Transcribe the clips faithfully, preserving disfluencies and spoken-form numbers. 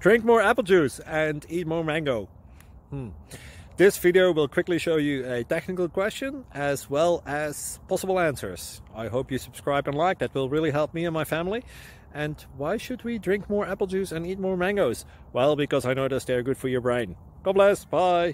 Drink more apple juice and eat more mango. Hmm. This video will quickly show you a technical question as well as possible answers. I hope you subscribe and like, that will really help me and my family. And why should we drink more apple juice and eat more mangoes? Well, because I noticed they're good for your brain. God bless, bye!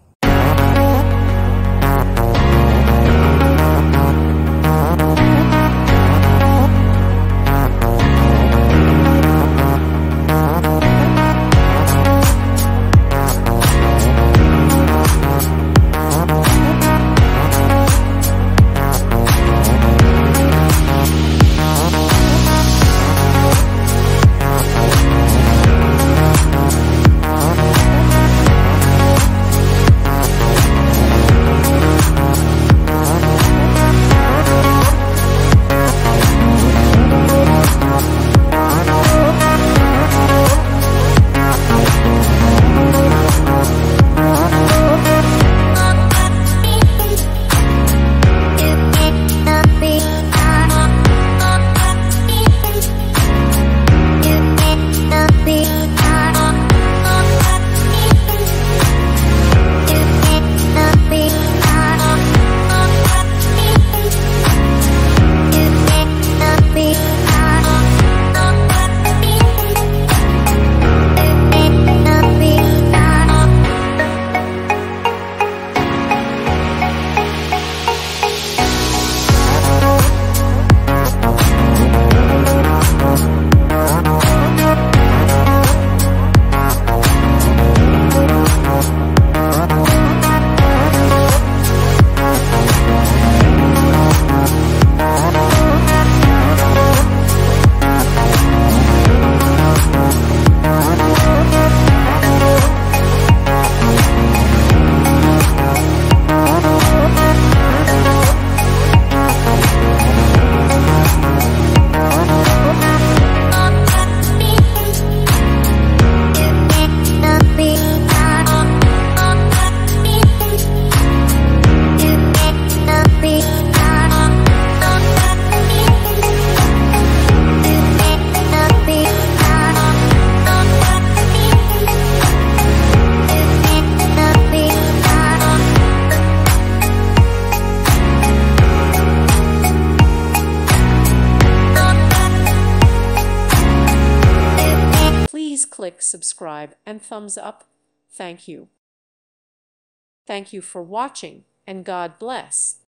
Please click subscribe and thumbs up. Thank you. Thank you for watching, and God bless.